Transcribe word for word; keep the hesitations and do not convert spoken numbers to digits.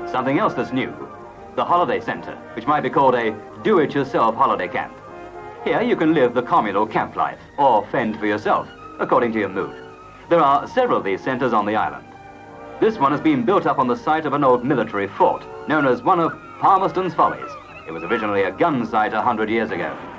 Something else that's new, the holiday centre, which might be called a do-it-yourself holiday camp. Here you can live the communal camp life, or fend for yourself, according to your mood. There are several of these centres on the island. This one has been built up on the site of an old military fort, known as one of Palmerston's Follies. It was originally a gun site a hundred years ago.